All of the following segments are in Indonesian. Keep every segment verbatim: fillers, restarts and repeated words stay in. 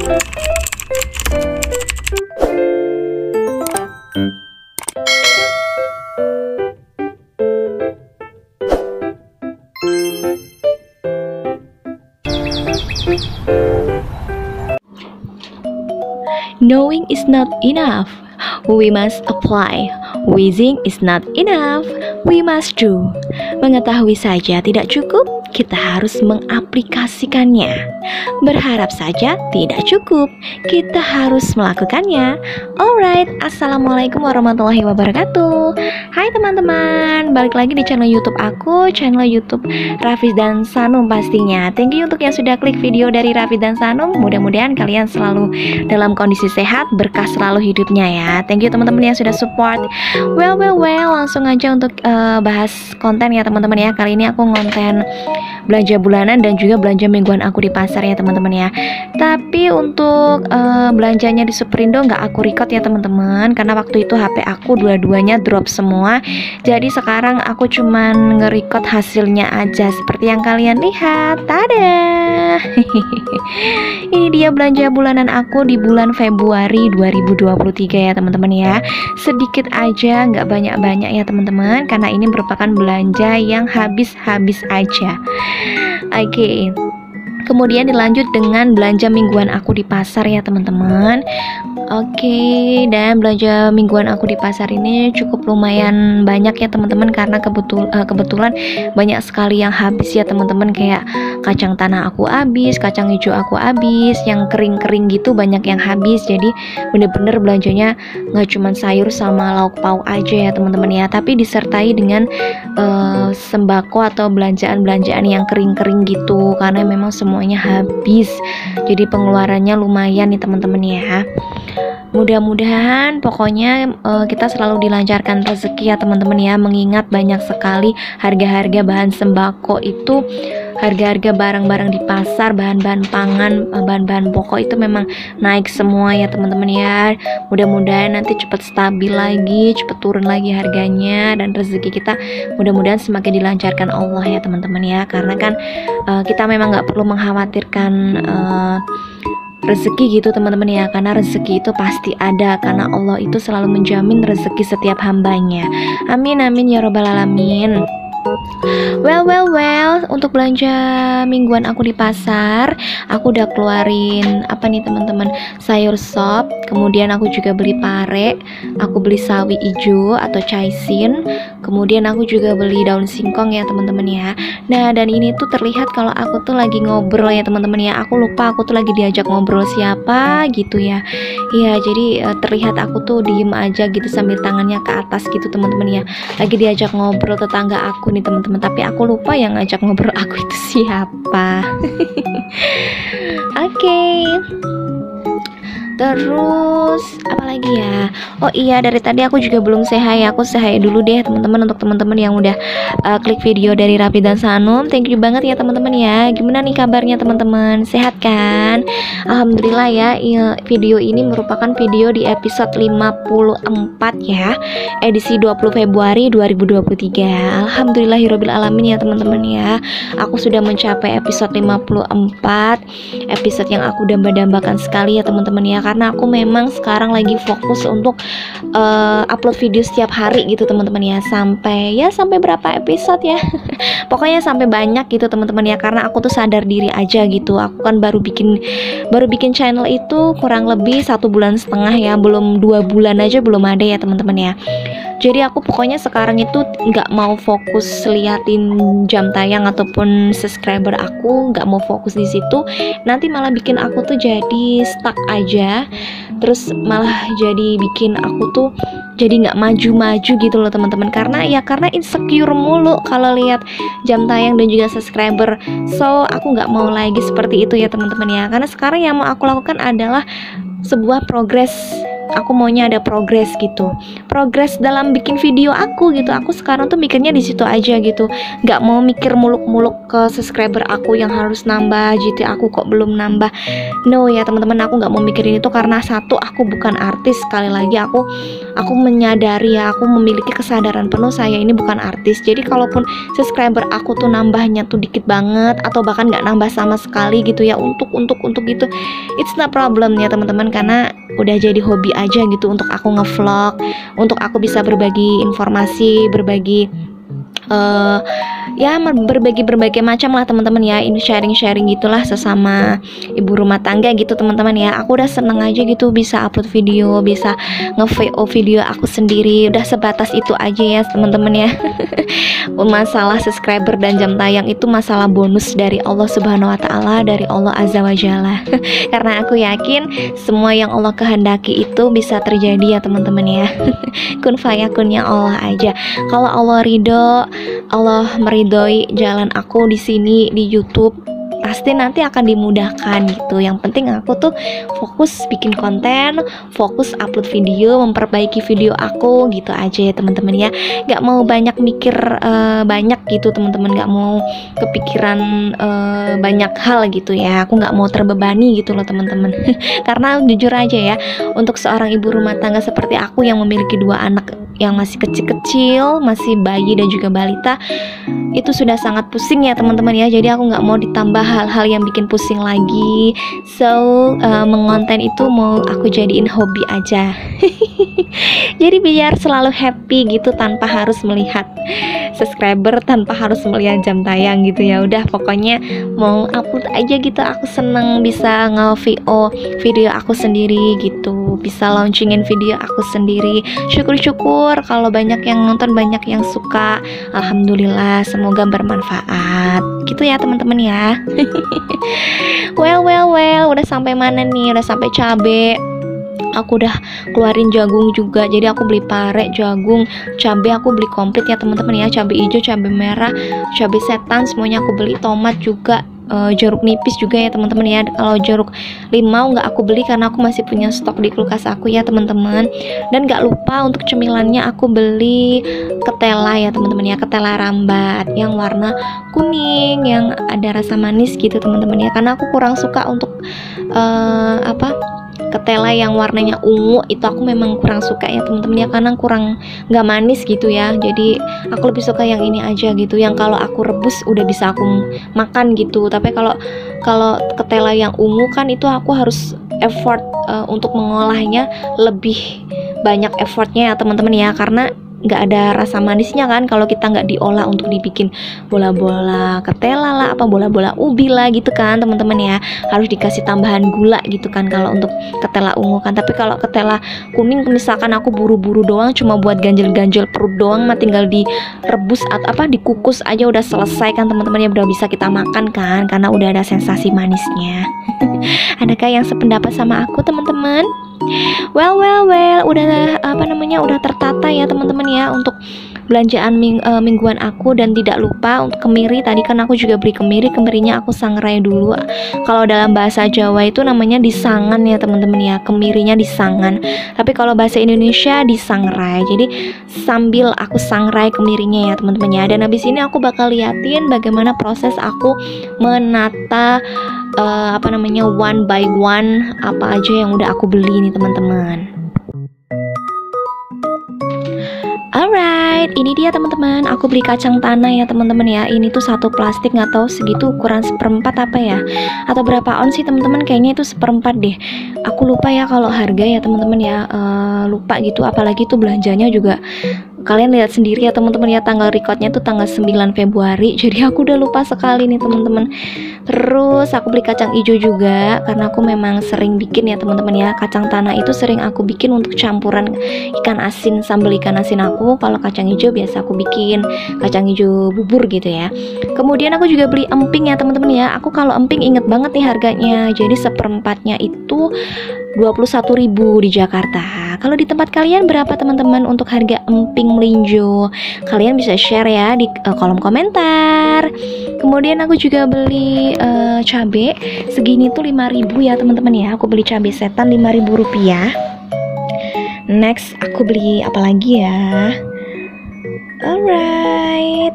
Knowing is not enough, we must apply. Wishing is not enough, we must do. Mengetahui saja tidak cukup, kita harus mengaplikasikannya. Berharap saja tidak cukup, kita harus melakukannya. Alright, assalamualaikum warahmatullahi wabarakatuh. Hai teman-teman, balik lagi di channel YouTube aku, channel YouTube Rafis dan Sanum pastinya. Thank you untuk yang sudah klik video dari Rafis dan Sanum. Mudah-mudahan kalian selalu dalam kondisi sehat, berkah selalu hidupnya ya. Thank you teman-teman yang sudah support. Well, well, well, langsung aja untuk uh, bahas konten ya teman-teman ya. Kali ini aku ngonten belanja bulanan dan juga belanja mingguan aku di pasar ya teman-teman ya. Tapi untuk uh, belanjanya di Superindo nggak aku record ya teman-teman, karena waktu itu H P aku dua-duanya drop semua. Jadi sekarang aku cuman nge-record hasilnya aja seperti yang kalian lihat. Tada! Ini dia belanja bulanan aku di bulan Februari dua ribu dua puluh tiga ya teman-teman ya. Sedikit aja, nggak banyak-banyak ya teman-teman, karena ini merupakan belanja yang habis-habis aja. Oke, okay. Kemudian dilanjut dengan belanja mingguan aku di pasar ya teman-teman. Oke, okay, dan belanja mingguan aku di pasar ini cukup lumayan banyak ya teman-teman, karena kebetul uh, kebetulan banyak sekali yang habis ya teman-teman. Kayak kacang tanah aku habis, kacang hijau aku habis, yang kering-kering gitu banyak yang habis. Jadi bener-bener belanjanya nggak cuma sayur sama lauk pauk aja ya teman-teman ya, tapi disertai dengan uh, sembako atau belanjaan-belanjaan yang kering-kering gitu, karena memang semuanya habis. Jadi pengeluarannya lumayan nih teman-teman ya. Mudah-mudahan pokoknya uh, kita selalu dilancarkan rezeki ya teman-teman ya, mengingat banyak sekali harga-harga bahan sembako itu, harga-harga barang-barang di pasar, bahan-bahan pangan, bahan-bahan pokok itu memang naik semua ya teman-teman ya. Mudah-mudahan nanti cepat stabil lagi, cepat turun lagi harganya, dan rezeki kita mudah-mudahan semakin dilancarkan Allah ya teman-teman ya. Karena kan uh, kita memang nggak perlu mengkhawatirkan uh, rezeki gitu teman-teman ya, karena rezeki itu pasti ada, karena Allah itu selalu menjamin rezeki setiap hambanya. Amin amin ya robbal alamin. Well, well, well, untuk belanja mingguan aku di pasar, aku udah keluarin apa nih teman-teman, sayur sop, kemudian aku juga beli pare, aku beli sawi hijau atau caisin, kemudian aku juga beli daun singkong ya teman-teman ya. Nah, dan ini tuh terlihat kalau aku tuh lagi ngobrol ya teman-teman ya. Aku lupa aku tuh lagi diajak ngobrol siapa gitu ya. Iya, jadi uh, terlihat aku tuh diem aja gitu sambil tangannya ke atas gitu teman-teman ya. Lagi diajak ngobrol tetangga aku nih teman-teman, tapi aku lupa yang ngajak ngobrol aku itu siapa. Oke. Okay. Terus apa lagi ya? Oh iya, dari tadi aku juga belum say hi. Aku say hi dulu deh teman-teman untuk teman-teman yang udah uh, klik video dari Rafis dan Sanum. Thank you banget ya teman-teman ya. Gimana nih kabarnya teman-teman? Sehat kan? Alhamdulillah ya. Video ini merupakan video di episode lima puluh empat ya, edisi dua puluh Februari dua ribu dua puluh tiga. Alhamdulillahirabbil alamin ya teman-teman ya. Aku sudah mencapai episode lima puluh empat, episode yang aku damba-dambakan sekali ya teman-teman ya, karena aku memang sekarang lagi fokus untuk uh, upload video setiap hari gitu teman-teman ya, sampai ya sampai berapa episode ya pokoknya sampai banyak gitu teman-teman ya, karena aku tuh sadar diri aja gitu. Aku kan baru bikin baru bikin channel itu kurang lebih satu bulan setengah ya, belum dua bulan aja belum ada ya teman-teman ya. Jadi aku pokoknya sekarang itu nggak mau fokus liatin jam tayang ataupun subscriber aku, nggak mau fokus di situ, nanti malah bikin aku tuh jadi stuck aja, terus malah jadi bikin aku tuh jadi nggak maju-maju gitu loh teman-teman, karena ya karena insecure mulu kalau lihat jam tayang dan juga subscriber. So aku nggak mau lagi seperti itu ya teman-teman ya, karena sekarang yang mau aku lakukan adalah sebuah progres aku maunya ada progres gitu, progres dalam bikin video aku gitu. Aku sekarang tuh mikirnya di situ aja gitu, nggak mau mikir muluk-muluk ke subscriber aku yang harus nambah, G T aku kok belum nambah. No ya teman-teman, aku nggak mau mikirin itu karena satu, aku bukan artis. Sekali lagi aku aku menyadari ya, aku memiliki kesadaran penuh saya ini bukan artis. Jadi kalaupun subscriber aku tuh nambahnya tuh dikit banget atau bahkan nggak nambah sama sekali gitu ya, untuk untuk untuk gitu, it's not problem ya teman-teman, karena udah jadi hobi aja gitu untuk aku ngevlog, untuk aku bisa berbagi informasi, berbagi uh, ya berbagi berbagai macam lah teman-teman ya, ini sharing-sharing gitulah sesama ibu rumah tangga gitu teman-teman ya. Aku udah seneng aja gitu bisa upload video, bisa nge-V O video aku sendiri, udah sebatas itu aja ya teman-teman ya. Masalah subscriber dan jam tayang itu masalah bonus dari Allah Subhanahu wa taala, dari Allah Azza wa Jalla. Karena aku yakin semua yang Allah kehendaki itu bisa terjadi ya teman-teman ya. Kun fayakunnya Allah aja. Kalau Allah ridho, Allah meridhoi jalan aku di sini di YouTube, pasti nanti akan dimudahkan gitu. Yang penting aku tuh fokus bikin konten, fokus upload video, memperbaiki video aku gitu aja ya teman-teman ya. Gak mau banyak mikir uh, banyak gitu teman-teman, gak mau kepikiran uh, banyak hal gitu ya. Aku gak mau terbebani gitu loh teman-teman. Karena jujur aja ya, untuk seorang ibu rumah tangga seperti aku yang memiliki dua anak yang masih kecil-kecil, masih bayi dan juga balita, itu sudah sangat pusing ya teman-teman ya. Jadi aku nggak mau ditambah hal-hal yang bikin pusing lagi. So uh, mengonten itu mau aku jadiin hobi aja. Jadi biar selalu happy gitu tanpa harus melihat subscriber, tanpa harus melihat jam tayang gitu ya. Udah pokoknya mau upload aja gitu, aku seneng bisa nge-V O video aku sendiri gitu, bisa launchingin video aku sendiri. Syukur-syukur kalau banyak yang nonton, banyak yang suka. Alhamdulillah, semoga bermanfaat gitu ya teman-teman ya. Well well well, udah sampai mana nih? Udah sampai cabe. Aku udah keluarin jagung juga, jadi aku beli pare, jagung, cabai aku beli komplit ya teman-teman ya, cabai hijau, cabai merah, cabai setan semuanya aku beli, tomat juga, uh, jeruk nipis juga ya teman-teman ya. Kalau jeruk limau nggak aku beli karena aku masih punya stok di kulkas aku ya teman-teman. Dan nggak lupa untuk cemilannya aku beli ketela ya teman-teman ya, ketela rambat yang warna kuning yang ada rasa manis gitu teman-teman ya, karena aku kurang suka untuk uh, apa ketela yang warnanya ungu itu, aku memang kurang suka ya teman-teman ya, karena kurang nggak manis gitu ya. Jadi aku lebih suka yang ini aja gitu, yang kalau aku rebus udah bisa aku makan gitu. Tapi kalau kalau ketela yang ungu kan itu aku harus effort uh, untuk mengolahnya, lebih banyak effortnya ya teman-teman ya, karena nggak ada rasa manisnya kan kalau kita nggak diolah untuk dibikin bola-bola ketela lah, apa bola-bola ubi lah gitu kan teman-teman ya. Harus dikasih tambahan gula gitu kan kalau untuk ketela ungu kan. Tapi kalau ketela kuning misalkan aku buru-buru doang, cuma buat ganjel-ganjel perut doang mah, tinggal direbus atau apa dikukus aja udah selesai kan teman-teman ya, udah bisa kita makan kan karena udah ada sensasi manisnya. Adakah yang sependapat sama aku teman-teman? Well well well, udah apa namanya udah tertata ya teman-teman ya untuk belanjaan ming, uh, mingguan aku. Dan tidak lupa untuk kemiri, tadi kan aku juga beli kemiri, kemirinya aku sangrai dulu. Kalau dalam bahasa Jawa itu namanya disangan ya teman-teman ya, kemirinya disangan. Tapi kalau bahasa Indonesia disangrai. Jadi sambil aku sangrai kemirinya ya teman-teman ya. Dan habis ini aku bakal liatin bagaimana proses aku menata uh, apa namanya one by one apa aja yang udah aku beli nih teman-teman. Alright, ini dia teman-teman, aku beli kacang tanah ya teman-teman ya. Ini tuh satu plastik, nggak tahu segitu ukuran seperempat apa ya, atau berapa on sih teman-teman, kayaknya itu seperempat deh. Aku lupa ya kalau harga ya teman-teman ya, uh, lupa gitu. Apalagi tuh belanjanya juga kalian lihat sendiri ya teman-teman ya, tanggal recordnya tuh tanggal sembilan Februari. Jadi aku udah lupa sekali nih teman-teman. Terus aku beli kacang hijau juga karena aku memang sering bikin ya teman-teman ya. Kacang tanah itu sering aku bikin untuk campuran ikan asin, sambal ikan asin aku. Kalau kacang hijau biasa aku bikin kacang hijau bubur gitu ya. Kemudian aku juga beli emping ya teman-teman ya. Aku kalau emping inget banget nih harganya. Jadi seperempatnya itu dua puluh satu ribu di Jakarta. Kalau di tempat kalian berapa teman-teman untuk harga emping melinjo? Kalian bisa share ya di uh, kolom komentar. Kemudian aku juga beli uh, cabai segini tuh lima ribu ya teman-teman ya. Aku beli cabai setan lima ribu rupiah. Next aku beli apa lagi ya? Alright.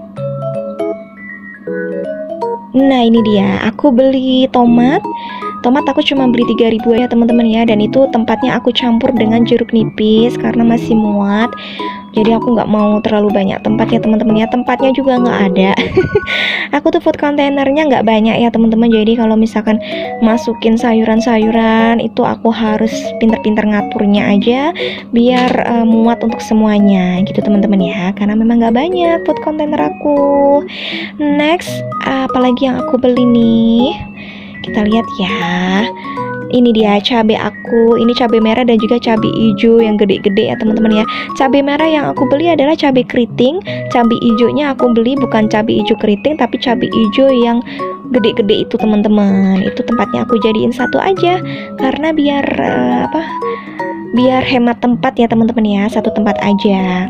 Nah ini dia, aku beli tomat. Tomat aku cuma beli tiga ribu ya teman-teman ya. Dan itu tempatnya aku campur dengan jeruk nipis karena masih muat. Jadi aku nggak mau terlalu banyak tempat ya teman-teman ya. Tempatnya juga nggak ada. Aku tuh food containernya nggak banyak ya teman-teman. Jadi kalau misalkan masukin sayuran-sayuran itu aku harus pinter-pinter ngaturnya aja biar uh, muat untuk semuanya gitu teman-teman ya. Karena memang nggak banyak food container aku. Next, apalagi yang aku beli nih? Kita lihat ya. Ini dia cabai aku. Ini cabai merah dan juga cabai hijau yang gede-gede ya teman-teman ya. Cabai merah yang aku beli adalah cabai keriting. Cabai hijaunya aku beli bukan cabai hijau keriting tapi cabai hijau yang gede-gede itu teman-teman. Itu tempatnya aku jadiin satu aja karena biar uh, apa? Biar hemat tempat ya teman-teman ya. Satu tempat aja.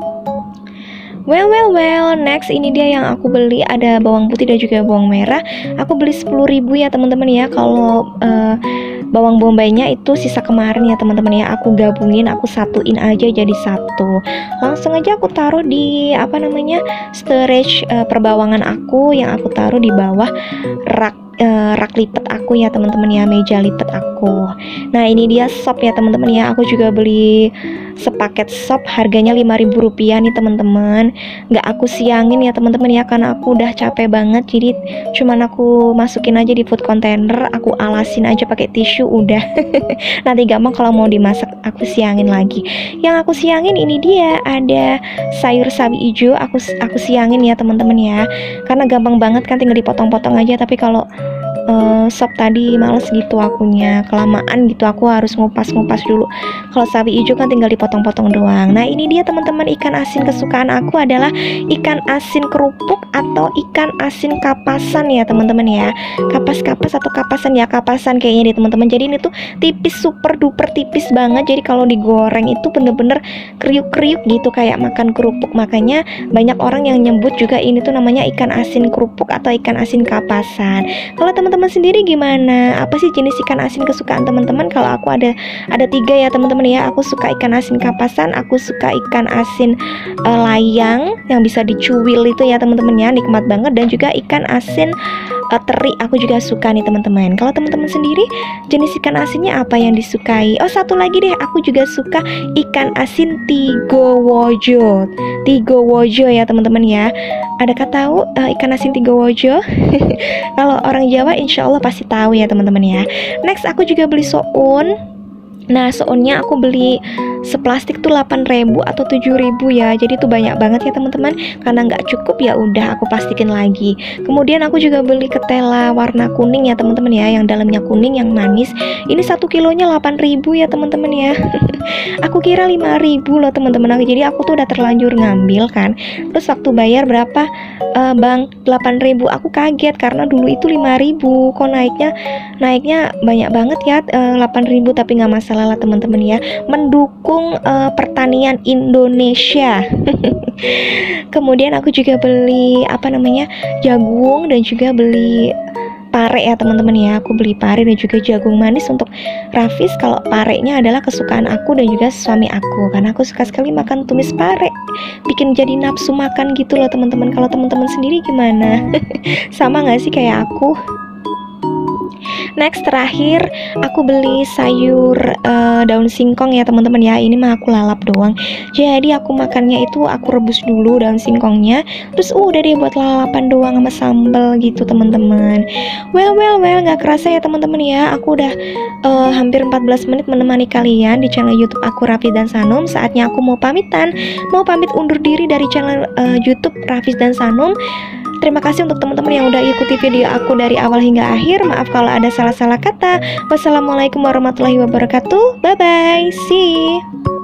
Well, well, well, next ini dia yang aku beli, ada bawang putih dan juga bawang merah. Aku beli sepuluh ribu ya teman-teman ya. Kalau uh, bawang bombaynya itu sisa kemarin ya teman-teman ya. Aku gabungin, aku satuin aja jadi satu. Langsung aja aku taruh di apa namanya storage uh, perbawangan aku yang aku taruh di bawah rak uh, rak lipat aku ya teman-teman ya, meja lipat aku. Nah ini dia sop ya teman-teman ya. Aku juga beli sepaket sop harganya lima ribu rupiah nih teman-teman. Nggak aku siangin ya teman-teman ya karena aku udah capek banget. Jadi cuman aku masukin aja di food container, aku alasin aja pakai tisu udah. Nanti gampang kalau mau dimasak aku siangin lagi. Yang aku siangin ini dia ada sayur sawi hijau. Aku aku siangin ya teman-teman ya. Karena gampang banget kan tinggal dipotong-potong aja. Tapi kalau Uh, sop tadi males gitu akunya, kelamaan gitu, aku harus ngupas-ngupas dulu. Kalau sawi hijau kan tinggal dipotong-potong doang. Nah ini dia teman-teman, ikan asin kesukaan aku adalah ikan asin kerupuk atau ikan asin kapasan ya teman-teman ya. Kapas-kapas atau kapasan ya, kapasan kayaknya deh teman-teman. Jadi ini tuh tipis, super duper tipis banget. Jadi kalau digoreng itu bener-bener kriuk-kriuk gitu kayak makan kerupuk. Makanya banyak orang yang nyebut juga ini tuh namanya ikan asin kerupuk atau ikan asin kapasan. Kalau teman-teman teman sendiri gimana? Apa sih jenis ikan asin kesukaan teman-teman? Kalau aku ada ada tiga ya teman-teman ya. Aku suka ikan asin kapasan, aku suka ikan asin uh, layang yang bisa dicuil itu ya teman-teman ya, nikmat banget. Dan juga ikan asin uh, teri aku juga suka nih teman-teman. Kalau teman-teman sendiri jenis ikan asinnya apa yang disukai? Oh satu lagi deh, aku juga suka ikan asin tigowojo. Tigowojo ya teman-teman ya. Adakah tahu uh, ikan asin tigowojo? Kalau orang Jawa insya Allah pasti tahu ya teman-teman ya. Next aku juga beli soun. Nah sounnya aku beli seplastik tuh delapan ribu atau tujuh ribu ya. Jadi tuh banyak banget ya teman-teman. Karena nggak cukup ya udah aku plastikin lagi. Kemudian aku juga beli ketela warna kuning ya teman-teman ya, yang dalamnya kuning yang manis. Ini satu kilonya delapan ribu ya teman-teman ya. Aku kira lima ribu loh teman-teman. Jadi aku tuh udah terlanjur ngambil kan. Terus waktu bayar berapa? Uh, bang delapan ribu. Aku kaget karena dulu itu lima ribu. Kok naiknya naiknya banyak banget ya, uh, delapan ribu. Tapi nggak masalah lah teman-teman ya, mendukung uh, pertanian Indonesia. Kemudian aku juga beli apa namanya jagung dan juga beli pare ya teman-teman ya. Aku beli pare dan juga jagung manis untuk Rafis. Kalau parenya adalah kesukaan aku dan juga suami aku karena aku suka sekali makan tumis pare, bikin jadi nafsu makan gitu loh teman-teman. Kalau teman-teman sendiri gimana? Sama nggak sih kayak aku? Next terakhir aku beli sayur uh, daun singkong ya teman-teman ya. Ini mah aku lalap doang. Jadi aku makannya itu aku rebus dulu daun singkongnya. Terus uh, udah deh buat lalapan doang sama sambal gitu teman-teman. Well well well nggak kerasa ya teman-teman ya. Aku udah uh, hampir empat belas menit menemani kalian di channel YouTube aku Rafis dan Sanum. Saatnya aku mau pamitan, mau pamit undur diri dari channel uh, YouTube Rafis dan Sanum. Terima kasih untuk teman-teman yang udah ikuti video aku dari awal hingga akhir. Maaf kalau ada salah-salah kata. Wassalamualaikum warahmatullahi wabarakatuh. Bye bye. See you.